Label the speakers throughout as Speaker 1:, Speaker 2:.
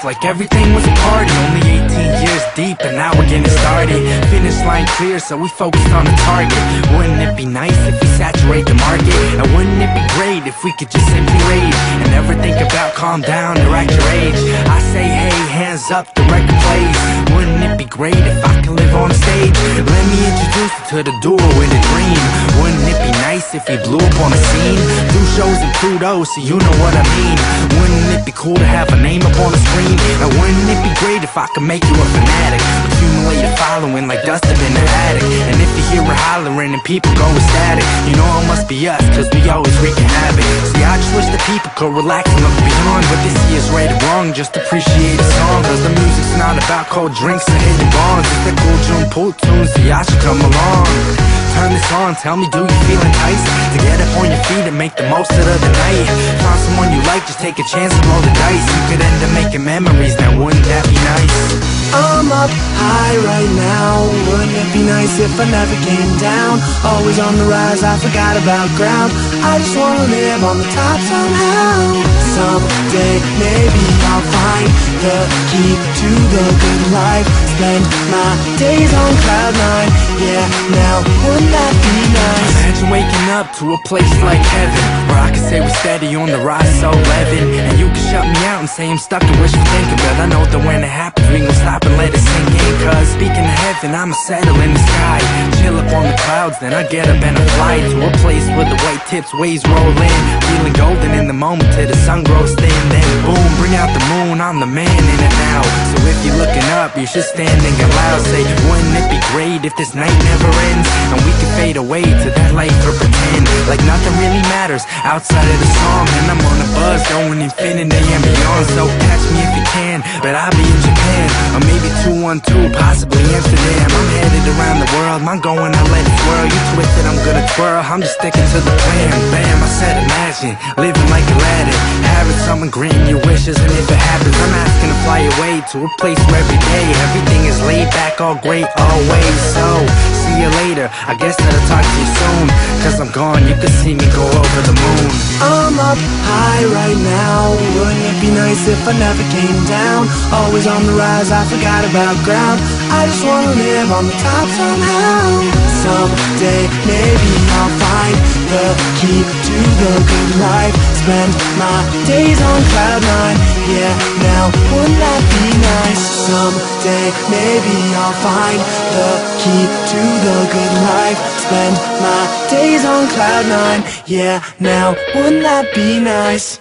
Speaker 1: life like everything was a party. Only 18 years deep and now we're getting started. Finish line clear, so we focused on the target. Wouldn't it be nice if we saturate the market? And wouldn't it be great if we could just simply rage and never think about calm down or act your age? I say hey, hands up, the record plays. Wouldn't it be great if I could live on stage? Let me introduce you to the duo in a dream. Wouldn't it be nice if we blew up on a scene? Do shows in Pluto, so you know what I mean. Wouldn't it be cool to have a name up on the screen? And wouldn't it be great if I could make you a fanatic? Accumulate a following like dust up in the attic. And if you hear her hollering and people go ecstatic, you know it must be us, cause we always wreaking havoc. See, I just wish that people could relax and look beyond what this year's right or wrong. Just appreciate the song, cause the music's not about cold drinks and hitting bonds. It's the cool June pool tunes, so y'all should come along. Turn this on, tell me, do you feel enticed to get up on your feet and make the most of the night? Find someone you like, just take a chance and roll the dice. You could end up making memories, now wouldn't that be nice?
Speaker 2: I'm up high right now. Wouldn't it be nice if I never came down? Always on the rise, I forgot about ground. I just wanna live on the top somehow. Someday maybe I'll find the key to the good life. Spend my days on cloud nine. Yeah, now wouldn't that be nice?
Speaker 1: Imagine waking up to a place like heaven, where I can say we're steady on the rise, so living. And you can shut me out and say I'm stuck and wishful thinking, but I know that when it happens we gon' stop and let it sink in. Cause speaking of heaven, I'ma settle in the sky, chill up on the clouds, then I get up and I fly to a place where the white tips waves roll in, feeling golden in the moment till the sun grows thin. Then boom, bring out the moon, I'm the man in it now. So if you're looking up, you should stand and get loud. Say, wouldn't it be great if this night never ends, and we could fade away to that light for pretend, like nothing really matters outside of the song. And I'm on a buzz going infinity and beyond, so catch me if you can, but I'll be in Japan, or maybe 212, possibly Amsterdam. I'm headed around the world, I'm going, I let it swirl. You twisted, I'm gonna twirl, I'm just sticking to the plan. Bam, I said imagine, living like Aladdin, having someone grant your wishes, and if it happens, I'm asking to fly away to a place where every day everything is laid back, all great, always. So, see you later, I guess that I'll talk to you soon, cause I'm gone, you can see me go over the moon.
Speaker 2: I'm up high right now. Wouldn't it be nice if I never came down? Always on the rise, I forgot about ground. I just wanna live on the top somehow. Someday maybe I'll find the key to the good life. Spend my days on cloud nine. Yeah, now wouldn't that be nice? Someday maybe I'll find the key to the good life. Spend my days on cloud nine. Yeah, now wouldn't that be nice?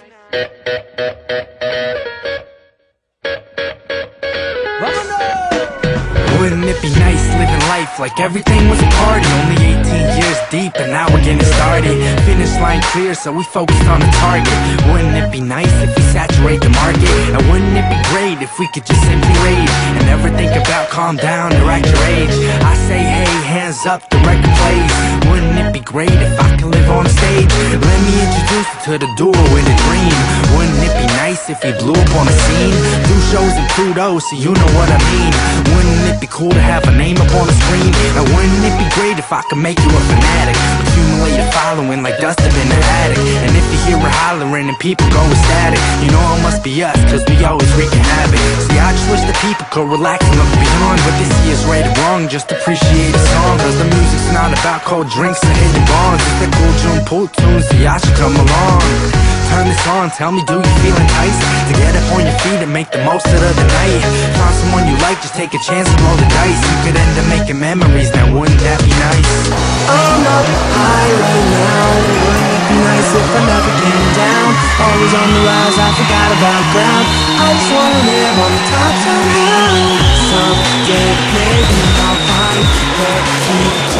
Speaker 1: Wouldn't it be nice living life like everything was a party? Only 18 years deep and now we're getting started. Finish line clear, so we focused on the target. Wouldn't it be nice if we saturate the market? And wouldn't it be great if we could just simply rage and never think about calm down or act your age? I say hey, hands up, the record plays. Wouldn't it be great if I could live on stage? Let me introduce you to the duo in a dream. Wouldn't it be nice if we blew up on a scene? Do shows in Pluto, so you know what I mean. Wouldn't it be cool to have a name up on the screen? And wouldn't it be great if I could make you a fanatic? Accumulate a following like dust up in the attic. And if you hear her hollering and people go ecstatic, you know it must be us, cause we always wreaking havoc. See, I just wish that people could relax and look beyond what this year's right or wrong. Just appreciate the song, cause the music's not about cold drinks and hitting bonds. It's the cool June pool tunes, so y'all should come along. Turn this on, tell me, do you feel enticed to get up on your feet and make the most of the night? Find someone you like, just take a chance and roll the dice. You could end up making memories, now wouldn't that be nice?
Speaker 2: I'm up high right now. Wouldn't it be nice if I never came down? Always on the rise, I forgot about ground. I just wanna live on the top somehow. Someday maybe I'll find the key